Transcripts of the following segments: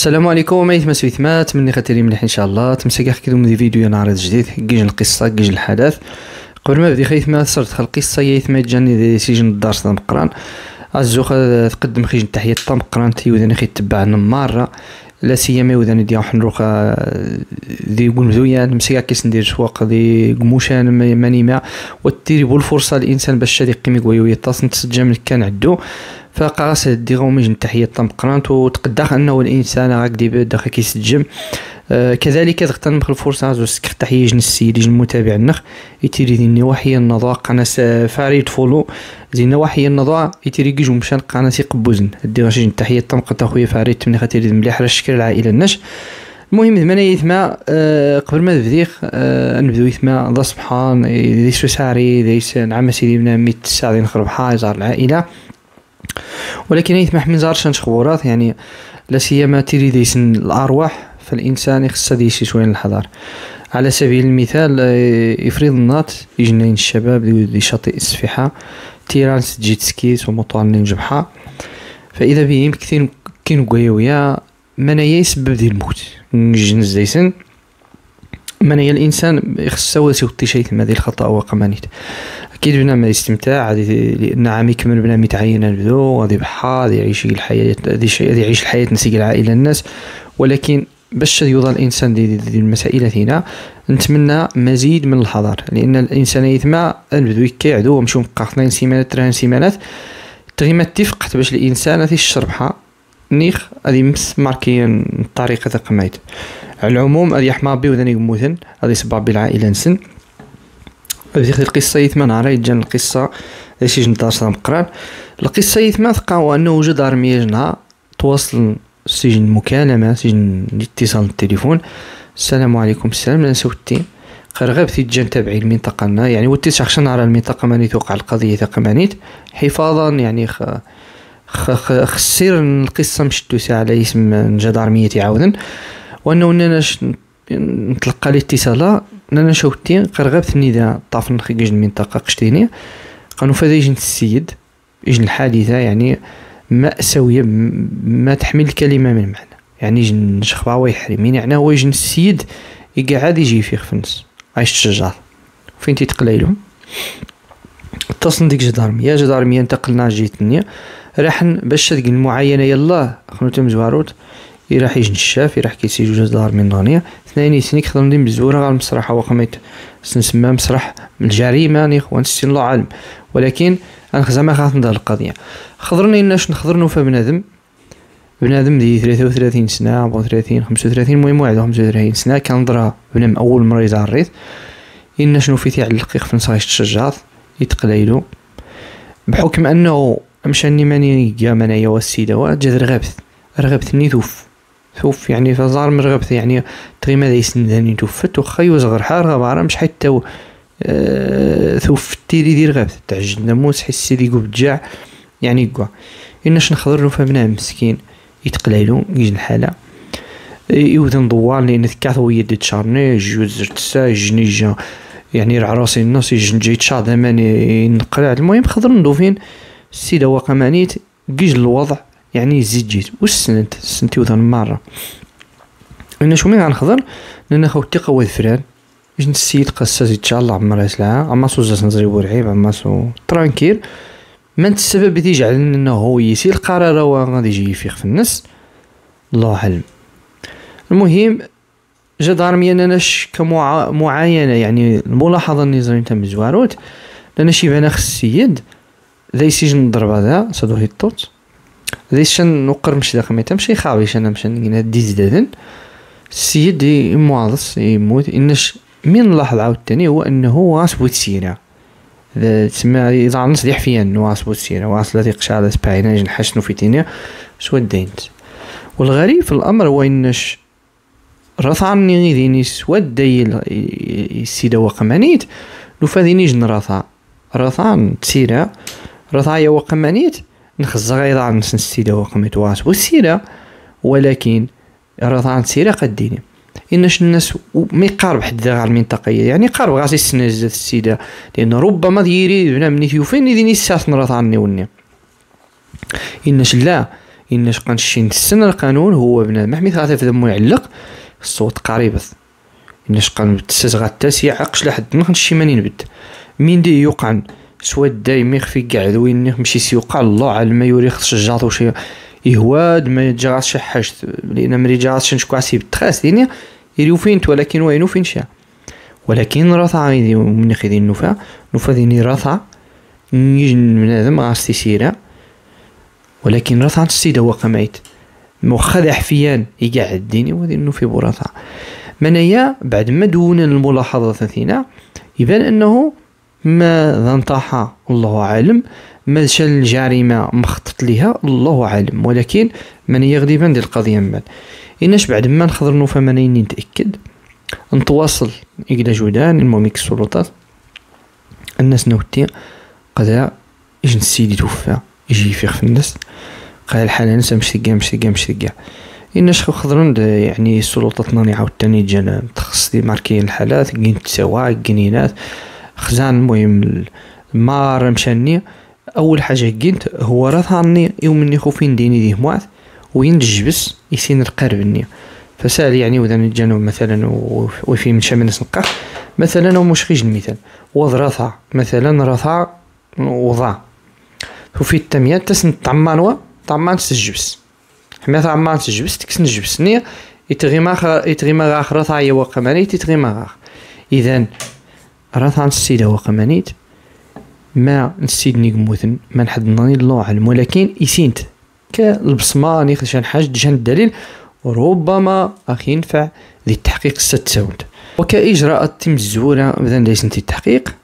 السلام عليكم ايتما سويتمات مني خاطري مليح ان شاء الله تمسكي كيدوم دي فيديو نعرض جديد كيجي القصه كيجي الحدث. قبل ما بدي خيت ما صرت القصه يثما جاني دي سجن الدار صدام قران الزوخ تقدم خيج تحيه طام قران تيوداني خي تبعنا مره لا سيما وداني ديال حنروخه دي قنزويا نمسكا كيس ندير سواق دي قموشان ماني ما وتيريبو الفرصه الانسان باش شادي قيمي قوي يتصل نتسجم كان عدو فقاس دي غوميج تحيه طام قرانت وتقدر انه الانسان هكذا داخل كيسجم كذلك تغتنم الفرصه زو سكر تحيه جن السيد جن المتابع النخ يتيري دي نواحي النضاء قناه فاريد فولو زي نواحي النضاء يتيري كيجو مشان قناه قبوزن دي غاشي تحيه طام قطا خويا فاريد تمني خاطر مليح راه الشكر العائله النش. المهم زعما يثما قبل ما نبديخ نبداو يثما ذا سبحان دي ساري دي نعم سيدي بنا 100 ساعه نخرب حاجه العائله ولكن يثمح من زارش خبورات يعني لا سيما تيري ديسن الارواح فالانسان يخص ديشي شويه الحضار. على سبيل المثال يفرض الناط يجنين الشباب دي شاطئ السفيحه تيران جيت سكيس ومطارنين جبحه فاذا بهم كثير كاين قويويا منايا يسبب ديال الموت نجن زيسن منايا الانسان يخص وسوتي شيء ثم هذه الخطا وقمانيت اكيد بنا ما يستمتع لان عام يكمل بنا متعين البدو غادي بحا غادي يعيش الحياه غادي يعيش الحياه نسيق العائله الناس ولكن باش يوضع الانسان دي المسائل هنا نتمنى مزيد من الحذر لان الانسان يثما البدو كيعدو ومشو مبقى 2 سيمانات 3 سيمانات تغيما تفقت باش الانسان في الشربحه نيخ هذه مس ماركين الطريقه تقميت على العموم هذه حما بي وذني يموتن هذه سباب بالعائله نسن هذه القصه يثما نهار يجن القصه ايش نتاع صام قران القصه يثما ثقاو انه وجد ارميجنا تواصل سجن مكالمه سجن اتصال التليفون السلام عليكم السلام انا سوتي قرغب تيجان تبعي المنطقه لنا يعني وتسع شهر على المنطقه ماني توقع القضيه تقمانيت حفاظا يعني خسير القصه مشتو ساعه على اسم جدارميه عاودن وانه ناش نتلقى الاتصال انا شوتي قرغبت النداء طاف نخرج المنطقه قشتيني قالوا فدا يجن السيد يجن الحادثه يعني مأساويه ما تحمل الكلمه من معنى يعني يجن شخباوي يحرمين يعني هو يجن السيد يقعد يجي فيه في النص عايش الشجار فين تيتقليلهم اتصل ديك جدارميه انتقلنا جيتني راح باش تلقى المعاينه يلا خنوتهم زواروت راح يجن الشاف راح كيسيجو جدار من ضانيه اثنين سنيك خدم دي مزوره على المسرح وقميت سنسمى مسرح الجريمه ني خوان سين الله علم ولكن انا زعما خاف من هذه القضيه خضرني ناش نخضرنو في بنادم دي 33 سنه 34 35 المهم واحد 35 سنه كان ضرا بنم اول مره يزعريت ان شنو في تعلق في نصايش الشجاط يتقليلو بحكم انه مشاني ماني جا منايا والسيده وجد رغبتني ثوف يعني فزار من رغبتي يعني تغيما يسندني توفت وخا يوزغر حار غبار مش حتى ثوف تيري دير رغبت تعجبنا موس حسي ديكو بتجاع يعني كوا اناش نخضر له فمنا مسكين يتقليلو يجي الحاله يوذن ضوال لان ذكاثو يد تشارني جوز تسا جنيجا يعني راسي الناس يجن جاي تشاد ماني نقلع المهم خضر ندوفين السيده وقمانيت كيج الوضع يعني زيد جيت سنتي وذن مره انا شو مين غنخضر لان خوتي قوي فران جن السيد قصه ان شاء الله عمرها سلعه اما سوزا نزري بورعيب اما سو ترانكيل ما انت السبب تيجعل انه هو يسير القرار وغادي يجي فيه في النص الله اعلم. المهم جا دارمي اناش كمعاينه يعني الملاحظه النظريه تاع مزواروت لان شي بان السيد ذا يسجن الضربه ذا صدو هيطوت ذا شن نقر مش داخل ما تمشي خاويش انا مشان نينا ديزدادن السيد يمواضص يموت اناش من نلاحظ عاوتاني هو انه واسبو تسيره تسمى اذا نص دي حفيا نواسبو تسيره واصله ديق على سباينا نحسنو في تينيا شو دينت. والغريب في الامر هو اناش رثعني غيديني سود داي السيده وقمانيت لو فاديني جن رثان تسيره رثايا وقمانيت نخزغ ايضا نس السيده وقميت واسبو السيره ولكن رثان تسيره قديني إنش الناس ما يقارب حد على المنطقية يعني قارب غاسي السنازة السيدة لأنه ربما ديري بنا مني ثيوفين يديني الساس نرث عني وني إنش لا إناش قنشي نسن القانون هو بنادم حميت غادي في دمو يعلق الصوت قريب إناش قنبتسز غاتاسي عقش لحد نخنشي ماني نبد من دي يوقع سوا دايما يخفي قاعد وين ماشي سيوقع الله على ما يوري خص الجاط وشي يهواد ما يتجاغش شي حاجه لان مري جاغش نشكو عسيب تخاس دينيا يريو فينت ولكن وينو فين شا ولكن رثا غيدي من خدي النفا ديني رثا نيجي من هذا ما غاستي سيره ولكن رثا السيده وقميت مخذ حفيان يقعد ديني وهذه انه في برثا منايا بعد ما دون الملاحظه ثلاثينا يبان انه ما ذنطاحا الله عالم ما شال الجريمه مخطط ليها الله عالم ولكن من يغدي بان دي القضيه من إناش بعد ما نخضر نوفا مانيني نتاكد نتواصل إلى جودان المهم السلطات الناس نوتي قدا يجي السيدي توفى يجي يفيق في الناس قال الحالة نسا مش تلقى إناش خضرن يعني السلطات ناني عاوتاني جانا تخص دي ماركين الحالات كين تسوا كينينات خزان المهم ما مشاني اول حاجه كنت هو راه يوم اني خوفين ديني ديه موعد وينجبس يسين القرب النية فسال يعني وذا نجانو مثلا وفي من شام الناس نقع مثلا ومش خيج المثال وضرثا مثلا رثا وضع وفي التميات تسن طعمان تسجبس حما طعمان تسجبس تكسن جبس نية يتغيما غاخ رثا يوا قمانيت يتغيما غاخ اذا رثا السيده وقمانيت ما نسيد نيقموثن ما نحد ناني الله علم ولكن يسينت كالبصمة نيخشان حاج جان الدليل ربما أخي ينفع للتحقيق ستساوند وكإجراءات تم الزورة بذن ليس نتي التحقيق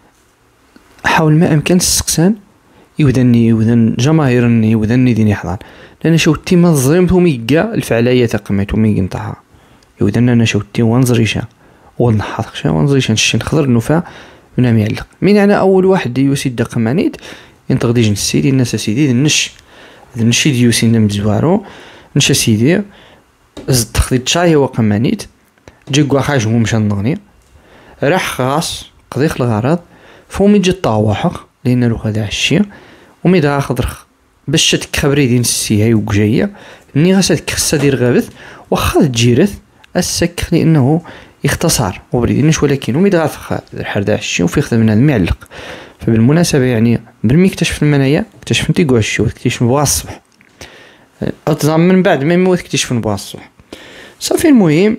حاول ما أمكن السقسان يوذن جماهير يوذن ديني حضان لأن شوتي ما ظلمتهم يقا الفعالية تقميتهم يقنطها يوذن أنا شوتي وانزريشا ونحاضخشا وانزريشا نشي نخضر النفا من يعلق من يعني أول واحد يوسيد قمانيت ينتقد يجن السيدي الناس سيدي النشي ديوسي نمزوارو نشا سيدي زد تخذيت شاي وقمانيت جيكوا حاجه مشان نغني راح خاص قضيق الغرض فومي جي طاوحق لان لو هذا الشيء ومي دا خضرخ باش تكبري دين السي هاي وجايه ني غاسات كخصه دير غابث واخا تجيرث السك لانه يختصر وبريدينش ولكن ومي دا الحر دا الشيء وفي خدمنا المعلق فبالمناسبه يعني بالمي اكتشف المنايا اكتشف نتي كوا الشيء اكتشف بوا الصبح أتظن من بعد ما يموت اكتشف بوا الصبح صافي المهم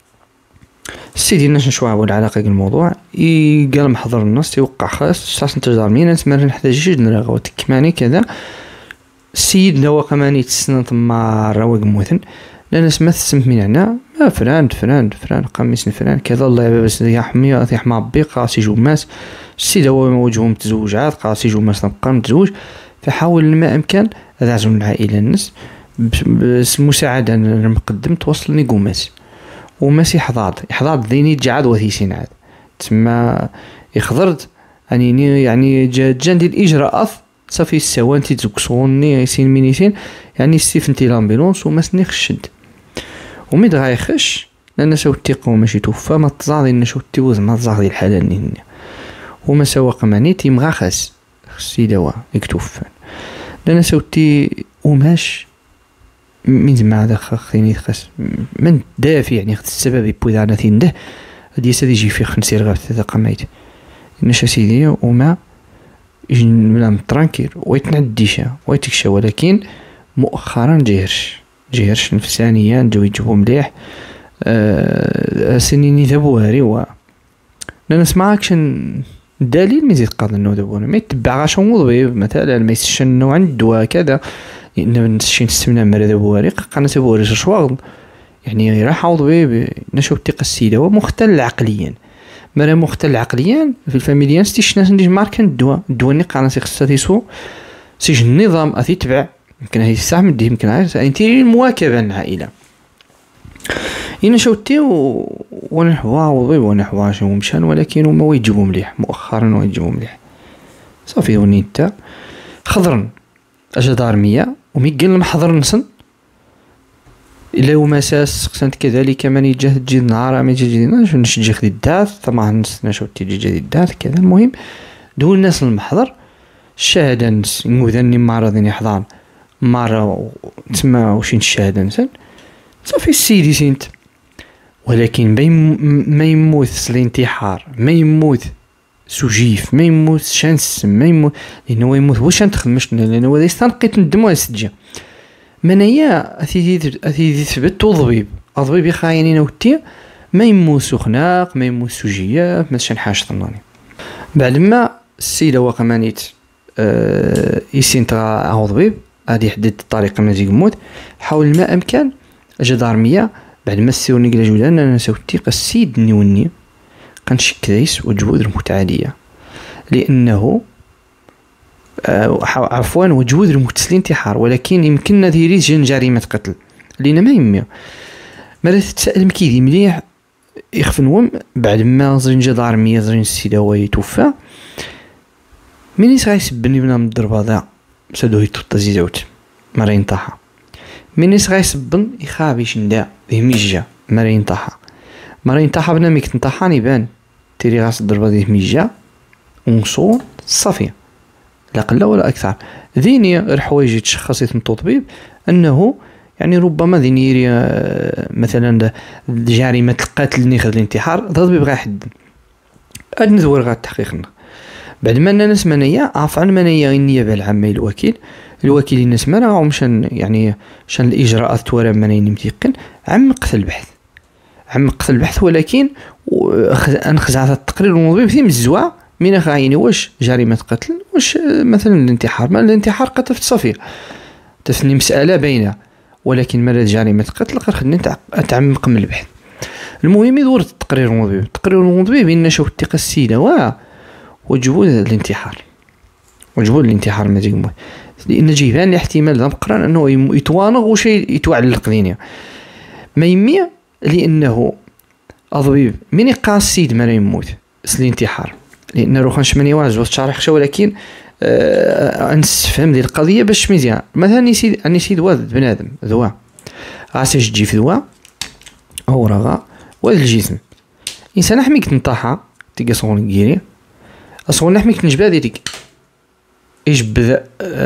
سيدي الناس نشوى العلاقة بالموضوع قال محضر النص يوقع خاص ساس نتجدر مين نسمر نحتاج نراغو تكماني كذا السيد لو قماني تسنة مار رواق موثن لأن سمث سمت من هنا ما فران قميص فران كذا الله بس يا حمي بي قاسي جماس السيد هو وجههم تزوجات قاسي جماس نبقى متزوج فحاول ما أمكن أدعزم العائلة الناس بمساعدة المقدم توصلني قوماس وماسي حضاد ذيني جعاد وثيسين عاد تما يخضرت يعني جان دي الإجراءات صافي السوان تيتزكسوني يسين مينيسين يعني ستيفنتي لامبيلونس وما سني خشد ومي دغا يخش لأن سوتي قوم ماشي توفى ما تزاضي إن شوتي وزما تزاضي الحالة نين وما سوا قمانيتي مغا خسي دوا يكتوفى لأن سوتي وماش من زعما هذا خيني خاص من دافع يعني خد السبب يبوذ انا تنده هادي سادي يجي في خنسير غير ثلاثه قمايت نشا سيدي وما يجي ترانكيل ويتنديشا ويتكشى ولكن مؤخرا جيرش نفسانيا جاو يجيبو مليح سنيني ذبوهاري و لا نسمع اكشن الدليل ميزيد قاضي انه ذبونا ما يتبع غاش موضوع مثلا ما يسشنو عنده كذا لأن نسشين السمنة مرة بوارق قناة بوارق شواغل يعني راح عوض بيه نشوف تيق السيدة ومختل عقليا مرة مختل عقليا في الفاميليان ستيش ناس نديج ماركان الدوا قناة خصها تيسو سيج النظام أثي تبع يمكن هاي الساعة مديه يمكن هاي انتي المواكبة العائلة إنا شوتي ونحوا عوض ونحوا شو مشان ولكن وما ويجيبوا مليح مؤخرا ويجيبوا مليح صافي ونيتا خضرن أجدارمية وميقل محضر نسن إلا وما ساس قسنت كذلك من يجه تجي النهار ما يجي نشجي خدي الداث طبعا نسنا شو تيجي جدي الداث كذا المهم دول الناس المحضر الشهادة نس يموذني معرضين يحضان مرة تسمى وشين الشهادة مثلا صافي السيدي سينت. ولكن ما يموت الانتحار، ما يموت سجيف، ما يموت شانس، ما يموت لأنه يموت هو شان تخدمش لأنه هو يستنقيت ندمو على السجا. منايا أثيدي ثبت وضبيب أضبيب يخاينين وتي ما يموت سخناق، ما يموت سجياف، ما شان حاجة ظناني. بعد ما السيدة وقمانيت يسينتغا أضبيب غادي يحدد الطريقة ما زي يموت. حاول ما أمكن جدارمية بعد ما السيوني قلا جولان أنا سوتي السيد نيوني كنشك كدايس وجهود المتعالية لأنه عفوا وجهود المغتسل انتحار، ولكن يمكننا ديري جريمة قتل لأن ما يمي ماذا تتسأل مكيدي مليح يخفنوهم بعد ما زرين جدارمية زرين السيدة ويتوفى من يسغى يسبني بنا من الضربة سادو يتوطى زيزوت مرين طاحة من يسغى يسبن يخابي شندا ذي مرين طاحة بنا ميك تنطاحاني بان تيري غاس الضربة ذي ميجا ونصون صافية لا قل ولا أكثر. ذيني غير حوايج تشخصيت من الطبيب أنه يعني ربما ذيني مثلا جريمة القتل اللي خذ الانتحار الطبيب غا يحدد هاد ندور غا التحقيق. بعد ما الناس منايا عفوا منايا النيابة العامة الوكيل الناس ما راهم يعني شان الإجراءات تورا منايا متيقن عمق البحث ولكن انخزعت التقرير المضبي في مزوع من خايني واش جريمة قتل واش مثلا الانتحار. ما الانتحار قتل في صفير تفني مسألة باينة، ولكن ما جريمة قتل خدني أتعمق من البحث. المهم يدور التقرير المضبي بين شوف الثقة السيدة وجبود الانتحار ما تيقوم لأن جيبان الاحتمال ذا مقران أنه يتوانغ وش يتوعلق ذينيا ما يمي لأنه أضبيب من يقع السيد ما يموت الانتحار لأن روخانش من يواجه وشارح شو ولكن أنسفهم ذي القضية باش مزيان. مثلا يسيد واد بنادم ذوا غاساش تجي في ذوا أو رغا واد الجسم إنسان أحميك تنطاحا تيجي صغون كيري أصغون أحميك نجبا ذيك يجبذ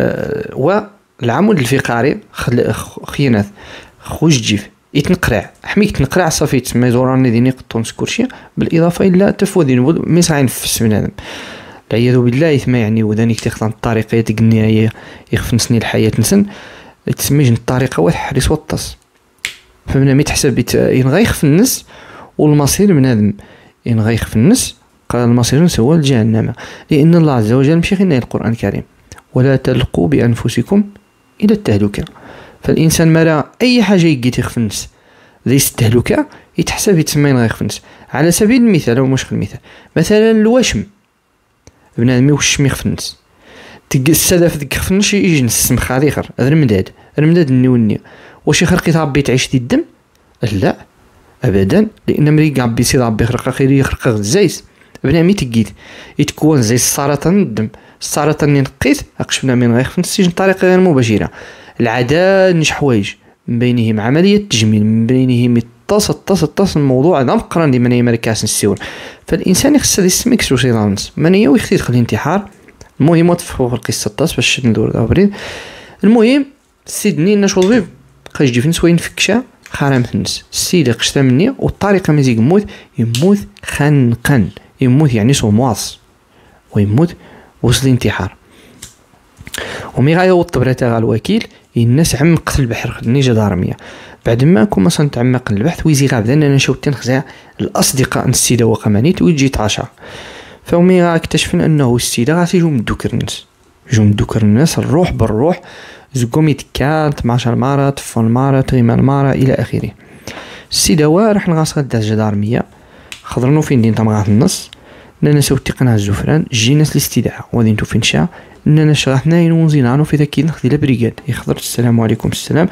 والعمود الفقري خيانات خوش جيف يتنقرع حميك تنقرع صافي تسمى زوراني ديني قطون سكورشي بالإضافة إلى تفوذين ما يسعى ينفس بنادم العياذ بالله يثما يعني وذانيك تخطن الطريقة يتقنيها يخفن سنين الحياة نسن تسميج الطريقة وحريس وطس فمن ما تحسب ينغيخ في النس والمصير بنادم ينغيخ في النس قال المصير نسوى الجهنم لأن الله عز وجل مشي غير القرآن الكريم ولا تلقوا بأنفسكم إلى التهلكة. فالإنسان مرا أي حاجة يجي في النس ذي التهلكة يتحسب يتسمى ينغيخ في النس. على سبيل المثال أو مش في المثال مثلا الوشم بنادم يوشم يخف النس تلقى السلف ذيك خف النس يجي نسم خاليخر هذا المداد النيوني واش يخرق يتعبي تعيش دي الدم لا أبدا لأن مريق عبي سيد عبي يخرق خير يخرق الزيس بنامي تجيد يتكون زي السرطان الدم السرطان ينقيت أقشبنا من غير في السجن طريقة غير مباشرة العداد نش حوايج من بينهم عملية تجميل من بينهم اتصل الموضوع هذا مقرن دي من أي مركز السور. فالإنسان يخص يسميكس وسيلانس من يخص يدخل الانتحار. المهم وتفوق القصة الطاس باش ندور دابرين. المهم سيدني نشوط بيه قاش جي فنس وين فكشة خارم فنس السيدة قشتا مني والطريقة مازي يموت خنقا يموت يعني صمواص ويموت وصل الانتحار. ومي غاية والطبرة غا الوكيل الناس عمقت البحر خدني جدارمية بعد ما كما سنتعمق البحث ويزي غابدا أنا نشوف تنخزع الأصدقاء السيدة وقمانيت ويجي تعشى. فومي غا اكتشفنا أنه السيدة غاسي جو مدوكر الناس الروح بالروح زقوم يتكال 12 مرة تفون مرة تغيمان مرة إلى آخره. السيدة راح نغاس غدا جدارمية خضرنو فين دين تمغات النص نانا سوتقنا الزفران جينا الاستدعاء وذين فين شاء نانا شغحنا ينونزينانو في ذاكي نخذ إلى بريغاد يخضر السلام عليكم السلام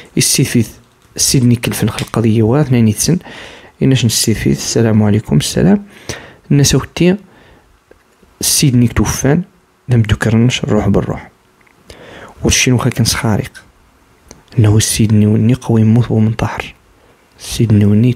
السيد نكلفن القضية واثنين يتسن إناش نستفيد السلام عليكم السلام الناس وتي السيد نيك توفان لم تكرنش الروح بالروح والشينو كان خارق انه السيد نيوني قوي يموت ومنتحر السيد نيوني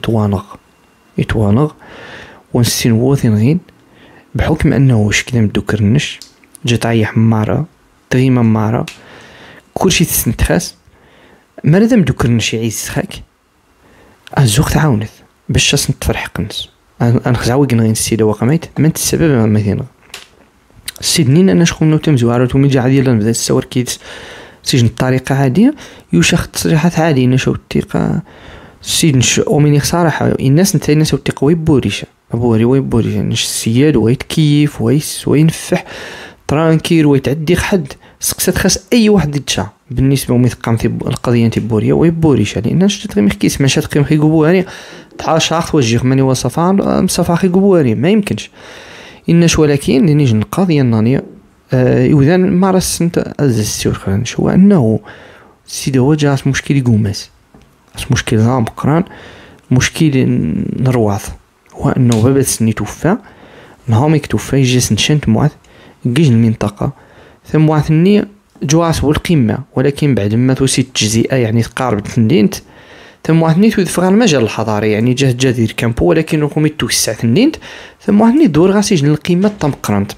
يتوانغ ونسين ووثين غين بحكم انه واش كدا مدوكرنش جات عيح مارة تغيما مارة كلشي تسنتخاس مادام دوك شي عيسخاك الزوق تعاونت باش تفرح قنص نخزعو كنغين السيده وقميت من السبب مثلا سيدنين انا شكون نو تمزوارو تو ميجا عادي لا نبدا الصور كيت سجن بطريقه عاديه يوشخ تصريحات عاديه نشو الثقه سيدن ومن صراحه الناس نتا الناس الثقه ويبوريش ويبوريش نش السياد ويتكيف وينفح ترانكير ويتعدي حد سقسات خاص اي واحد يتشا بالنسبه ومثقام في القضيه نتي بوريا ويبوريش لان شفت غير مخكيس ماشات قيم خي قبواري تعاشاخ وجه ماني وصفان مصفا خي قبواري ما يمكنش انش ولكن نيجي القضيه النانيه يوذان مارس انت السيور خلينا هو انه سيدي هو جات مشكل يقومس مشكل ضام قران مشكل نرواث هو انه بابا سني توفى نهار يكتوفى يجلس نشنت معث جيج المنطقه ثم واثني جواس والقمه ولكن بعد ما توسيت تجزئه يعني تقارب تندينت ثم واثني تدفع المجال الحضاري يعني جهه جدير كامبو ولكن رقم توسع تندينت ثم واثني دور غاسيج للقمه تم قرنت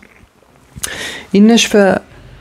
إناش فا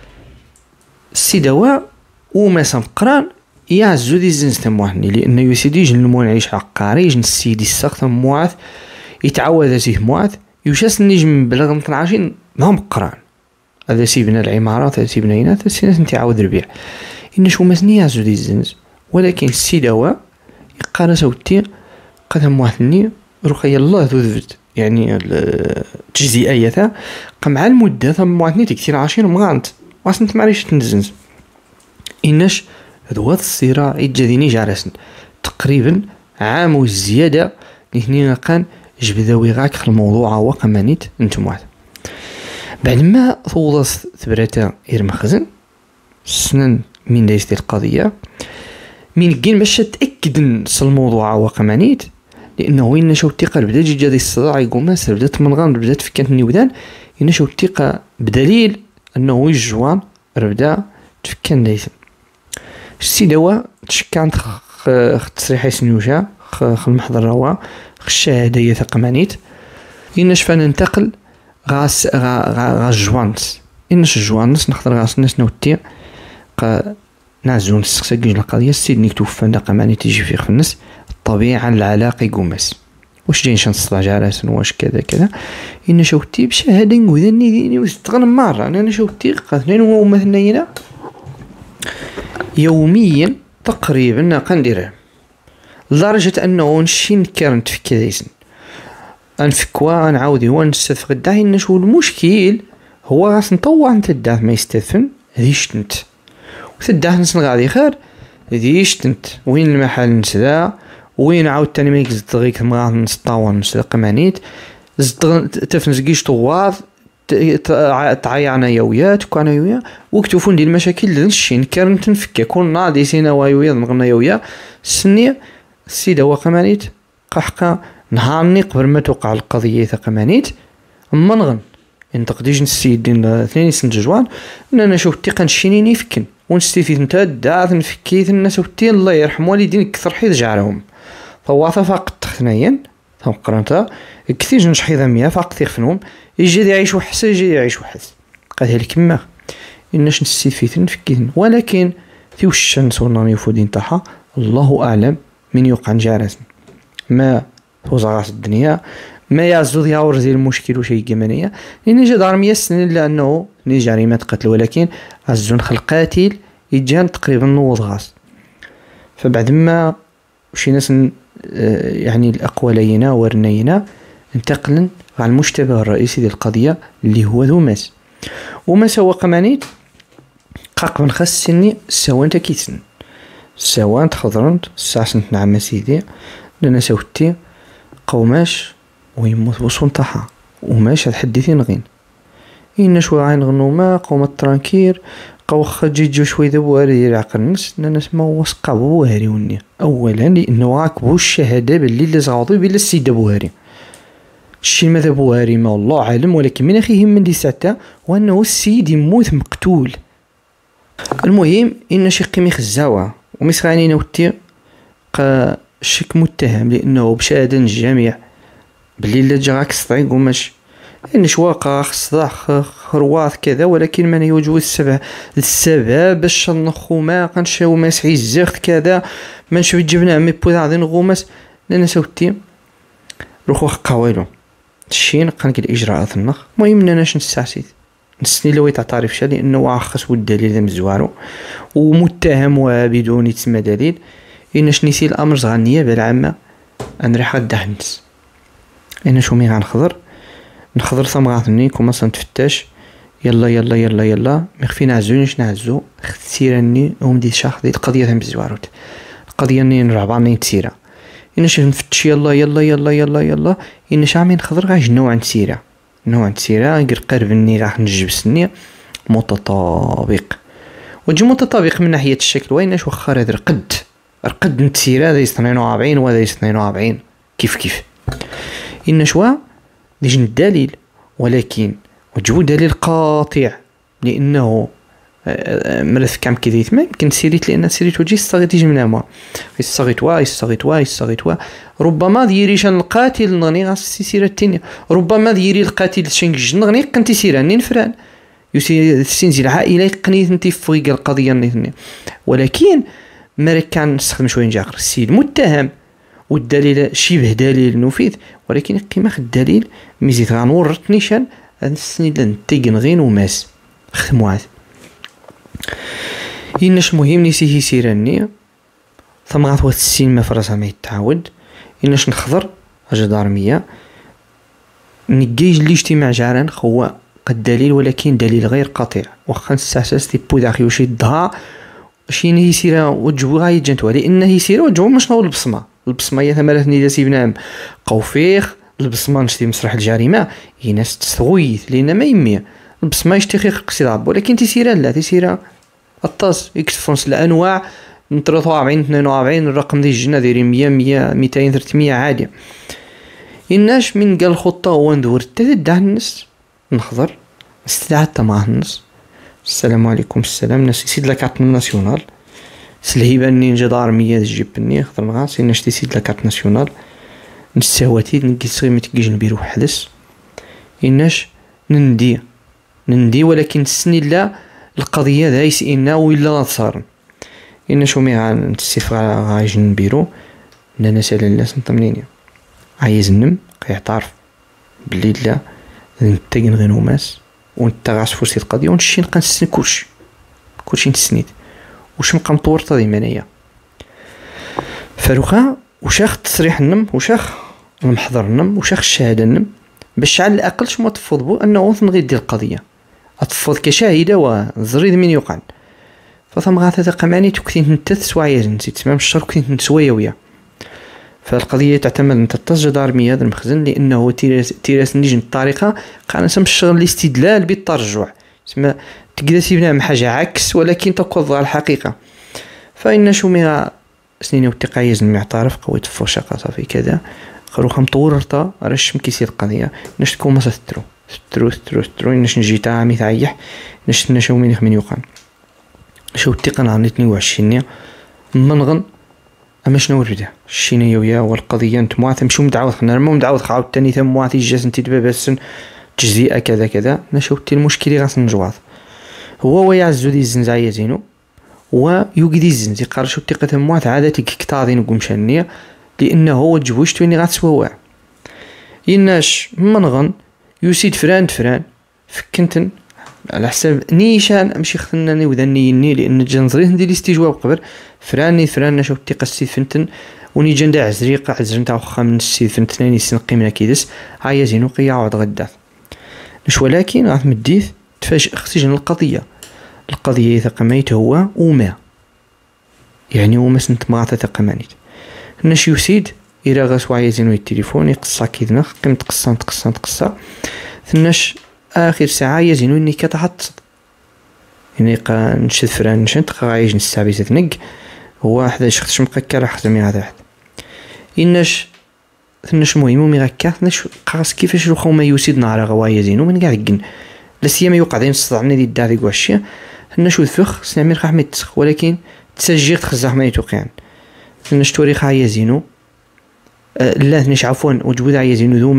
السيدوا وما سنقران يعزو دي زنز تموحني لأن يسيدي جنمون عيش عقاري جن السيدي الساق موعث يتعوذ زيه موعث يوشاس نجم بلغ متن عاشين ما مقران هذا سيبنا العمارات هذا سيبنا هنا هذا سيناس نتي عاود ربيع إناش وما سني يعزو دي زنز ولكن السيدوا يقارا سوتي قد موعثني رقي الله ذوذبت يعني التجزئية قمع المدة ثم مواتني تكثير عشين ومغانت واسنت معريش تنزنز إناش هذو الصراع يجذيني جارسن تقريبا عام والزيادة الاثنين كان جبداوي غاك في الموضوع وقمانيت انتم واحد بعد ما فوضت ثبرتا إرمخزن سنن من دايستي القضية من جين باش تأكد الموضوع وقمانيت لانه وين شو الثقه بدا جي جادي الصداع يقوم ماسر بدات من غان بدات فكانت نيودان ان شو الثقه بدليل انه وي الجوان بدا تفكان دايس السيدوا تشكانت تصريح سنوجا المحضر روا الشهاده هي ثقمانيت ان شفا ننتقل غاس جوانس انش جوانس نخضر غاس الناس نوتي نعزون السقساقين القضيه السيد نكتوب فندا قماني تيجي في الناس الطبيعة العلاقة يقومس واش جاي نشان تصلح جارس واش كذا كذا إن شوتي بشهادة نقودني ديني وستغن مرة أنا شوتي قاتلين ومثلنا هنا يوميا تقريبا قنديره لدرجة أنه نشي نكرنت في كذايسن نفكوا نعاودي ونستفق الداعي نشو المشكل هو غاس نطوع نتا الداع ما يستفن هذيش نت وثداه نسن غادي خير هذيش تنت وين المحل نسدا وين عاود تاني ما يكزد غيك مغا نسطاون نسدا قمانيت زد تفنزقيش طواض تعايعنا يويات وكان يويا وكتوفون دي المشاكل لنشي نكرن تنفكا كون ناضي سينا ويويا نغنى يويا سني السيدة وقمانيت قحقا نهارني قبل ما توقع القضية قمانيت اما نغن ينتقديش السيدين اثنين سنت جوان انا نشوف التقن شينيني فكن ونستفيد نتا داعت نفكيت الناس وتين الله يرحم والدين كثر حيد جعلهم فواثا فاقد تخناين ثم قرنتا كثير نش حيدا مياه فاقد يخفنهم يجي يعيش وحس يجي يعيش وحس قال هي الكمة إنش نستفيد نفكيت ولكن في وش الشمس والنار يفودين تاعها الله أعلم من يوقع جارس ما توزع الدنيا ما يعزو يعور زي المشكل وشي جمانية لأن جا دار 100 سنة إلا أنه ني جريمة قتل ولكن عزون خلقاتيل يجان تقريبا نوض غاس فبعد ما وشي ناس يعني الأقوالينا ورنينا انتقلن على المشتبه الرئيسي ديال القضية اللي هو ذو ماس وماس هو قمانيت قاق من خاص سني سوان تكيسن سوان تخضرنت الساعة سنت نعم سيدي لنا سوتي قوماش ويموت وصون تاعها وماش هتحدثي نغين إن شوي عين غنو ما قوم الترانكير قوخ جيجو شوي ذبواري العقل الناس نسمى وسقا بوهاري وني أولا لأنه عاكبو الشهادة باللي اللي زغاضي بلا السيد بوهاري الشي ماذا بوهاري ما الله عالم ولكن من أخيهم من دي ساعتا وأنه السيد يموت مقتول المهم إن شي ميخ الزاوة ومسخاني نوتي شك متهم لأنه بشهادة الجميع باللي اللي جاك سطعي قماش إن شواقة صداع خرواث كذا، ولكن من يوجد السبب باش نخو ما قنشاو مسعي الزخت كذا ما نشوف جبنا مي بوذا غادي نغومس لأن سوتي روحو قوالو الشين قنك الإجراءات النخ. المهم ناش نستعسيد نسني لو يتعترف شا لأنه عخص والدليل ذا مزوارو ومتهم وبدون يتسمى دليل. إناش نسي الأمر صغار النيابة العامة نريح الدهنس إنا شو مي غنخضر نخضر ثمغاثني كوماس نتفتش يلا يلا يلا يلا مخفي نعزونيش نعزو سيراني ومدي شاخ دي القضية ثم بزواروت القضية ني نرعباني تسيرة إناش نفتش يلا يلا يلا يلا يلا إناش عامي نخضر غاش نوع نسيرة نوع نسيرة غير قربني راح نجيب سني متطابق وجه متطابق من ناحية الشكل ويناش وخر هذا رقد نتسيرة هذا 42 وهذا 42 كيف إن شوا ديجن الدليل، ولكن وجهو دليل قاطع لأنه مرث كام كذيت ما يمكن سيريت لأن سيريت وجه الصغيت يجي منها ما يستغيت ربما ديريش القاتل نغني غاس سيرة التانية ربما ديري القاتل شنج نغني قنتي سيرة نفران يسير السنزي العائلة قنيت انتي فوق القضية نثني، ولكن مرك كان نستخدم شوية نجاقر السيد متهم والدليل شبه دليل نفيذ، ولكن قيمة الدليل ميزيت غنورط نيشان هاد السنين لنتيقن غين وماس خدموات إناش مهم نسيه سيراني ثم غاثوات السين ما فرصها ما يتعاود إناش نخضر جدارمية نجيج الاجتماع جاران هو قد دليل ولكن دليل غير قاطع وخا نستعساس تيبو داخل وشي الضها شيني يسيرا وجهو غاية جنتوا لأنه يسيرا وجهو مشنو البصمة هي ثمرتني إذا سيبنام قوفيخ البصمة نشتي مسرح الجريمة هي ناس تستغويث لأن ما يمي البصمة يشتخيخ قصيدة ولكن تيسيرا لا تيسيرا الطاس يكتفونس الأنواع من 43 42 الرقم دي الجنة دايرين 100 200 300 عادي. إناش من قال خطة هو ندور تدع الناس نخضر استدعت مع الناس السلام عليكم السلام ناس يسيد لك عطنا ناسيونال سلهيبا اني نجد ارمية جيبني خضر نغاس إناش تيسيد لك عطنا ناسيونال نستهواتي نقيس غير متكيج نبيرو حدث إناش نندي ولكن السني لا القضية دايس إنا وإلا صار إنا شو مي نتسيف غايج نبيرو نانا سالا الناس نطمنيني عايز نم يعترف بلي لا نتاقن غير نوماس ونتغاس فرسي القضية ونشي نبقى نسني كلشي نتسنيد وش نبقى مطورطة ديما انايا فاروخا وشاخ تصريح النم وشاخ المحضر النم وشاخ الشهادة النم باش على الأقل شما تفض بو أنه غير ديال القضية أتفض كشاهدة وزريد من يقال فثم غاثة قماني تكتين نتث سوايا نسيت تمام الشر كنت نتسويا ويا فالقضية تعتمد أن تتص جدارمية هذا المخزن لأنه تيراس نيجي الطريقة قانا نسمى الشغل الاستدلال بالترجع تسمى تقدر تبنى حاجة عكس ولكن تقضى الحقيقة فإن شو ميغا سنين وتقايز المعترف قوي تفوشقة صافي كذا خروخا مطورطة رش مكيسي القضية ناش تكون مسا سترو ناش نجي تاعمي ثايح ناش نشو مين يخمين يوقان شو التقن عن 22 منغن اما شنو الردا الشينيه ويا والقضيه انت مواثم شو مدعوض خنا ما مدعوض خاوت ثاني ثم مواثي جاز انت بس تجزئه كذا كذا نشوف المشكله غاس نجواض هو ويعزو دي الزنزايه زينو ويوجد الزنزي قال شو الثقه مواث عادتك كتاضي نقوم شنيه لانه هو جبوشت وين غاتسوا يناش منغن يسيد فران فكنتن على حساب نيشان امشي خلنا وذني لان جنزري ندير الاستجواب قبل فران نشوف تيقسي فنتن وني جندا عزريقه عزرن تاع خا من السيد فنتناني سنقي من كيدس هيا زينو قيا عود غدا نش ولكن غاث مديث تفاجئ اختيجن القضيه ثقميت هو وما يعني وما سنت مغاثه ثقمانيت نش يسيد الى غاس واعي زينو التليفون يقصا كيدنا قيمت قصه ثناش اخر ساعه يزينو اني كتحط يعني نشد فران نشد غايج نستعبي تنق هو 11 خش مقكر خدمي هذا واحد اناش ثناش مهم مي غاكا ثناش قاس كيفاش الخو ما يسيد نهار غوايا زينو من كاع كن لا سيما يوقع دين صدعنا دي داري كواشي ثناش وثفخ سنعمل رحمه تسخ ولكن تسجيل تخزح ما يتوقعن ثناش توريخ هيا زينو لا ثناش عفوا وجود هيا زينو ذوما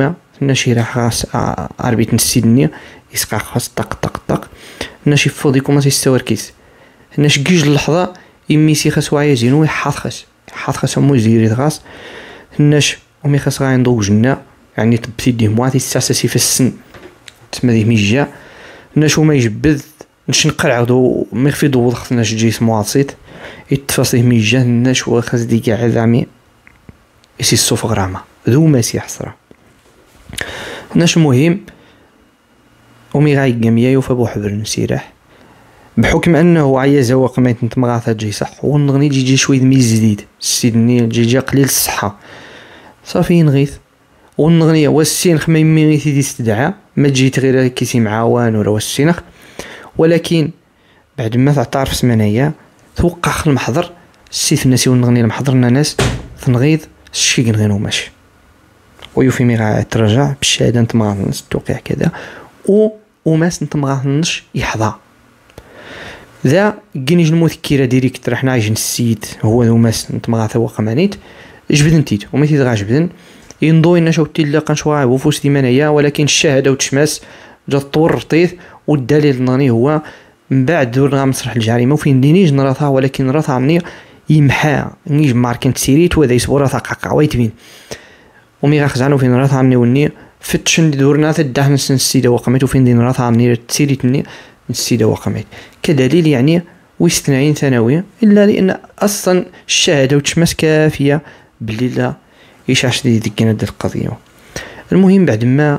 ناشي راح خاص عربيت نسيدني يسقع خاص طق طق طق ناشي فوضي كوماسي يستوركيس ناش كيج اللحظة يميسي خاص واعي زينو يحاط خاص مو زيري خاص ناش ومي خاص غا ندوق جنا يعني طبتي ديه مواتي الساساسي في السن تسمى ديه ميجا ناش وما يجبد نش نقرعدو ما يخفي دوض خاص ناش جيس مواسيط يتفاصيه ميجا ناش وخاص دي كاع زعمي يسي الصوف غرامة ذو ماسي حسرة ناش مهم ومي غاي قاميا يوفى بوحبر نسيرح بحكم انه عيا زواق ما يتمغاثا جي صح ونغني جي شوي ميز جديد سيدني جي قليل الصحة صافي نغيث ونغني والسين خميمي غيث يدي استدعى ما جيت غير كيسي معاوان ولا والسينخ ولكن بعد ما تعرف سمانية توقع خل المحضر السيف الناس ونغني المحضرنا ناس تنغيض الشي نغنو ماشي ويوفي مي غا ترجع بالشهادة نتمغاثنش توقع كذا وماس نتمغاثنش يحظى ذا كيني جنمو ثكيرة ديريكت راح نعيش السيد هو ذو ماس نتمغاثا وقمانيت جبدن تيت وما تيت غا جبدن ينضوي نشاو تيلا قنشوا وفوس ديمانيا ولكن الشهادة وتشماس جا طور رطيث والدليل ناني هو من بعد دور غا مسرح الجريمة وفين دينيج نراثا ولكن راثا عني يمحى نيج ماركن تسيريت وذا يسبورا قعقع ويتبين ومي غا خزانو فين راثا عني وني فتشن دورنا تدهن السيدة وقمت وفين دين راثا عني تسيريتني السيدة وقمت كدليل يعني واستثنائين ثانوية إلا لأن أصلا الشهادة وتشمس كافية باللي لا يشعش دي ذكينا دي القضية. المهم بعد ما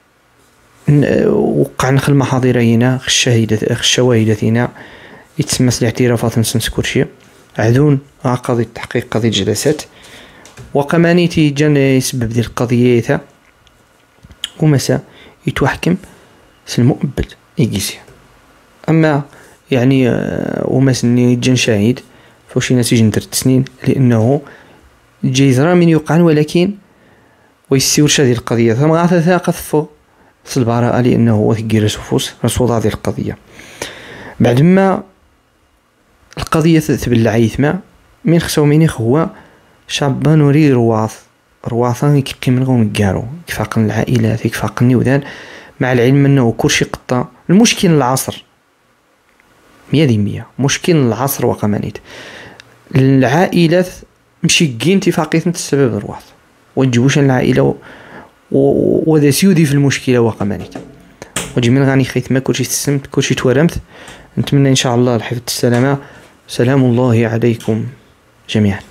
وقع نخل محاضرينا الشواهدتنا يتسمس الاعترافات نسنس كلشي عذون قضية تحقيق قضية جلسات وقمانيتي جان يسبب دي القضية ومسا يتوحكم سالمؤبد يقيسي أما يعني ومسني جن شاهد فوشي ناس يجن 3 سنين لأنه جيزرا من يوقعن ولكن ويسيور هذه القضية ثم غاثة ثاقة فوق البراءة لأنه هو ثقي رسول هذه القضية بعد ما القضية تبلع عيثما من خسو مينيخ هو شعبا نوري رواثا يكي من غون قارو كفاقن العائلات كفاقن نيوذان مع العلم أنه كلشي قطة المشكل العصر 100% مشكل العصر وقمانيت العائلات مشي كين اتفاقية السبب الرواث وتجوش العائلة وذا سيودي في المشكلة وقمانيت وجي من غاني خيث ما كلشي تسمت كلشي تورمت نتمنى إن شاء الله الحفظ السلامة سلام الله عليكم جميعا.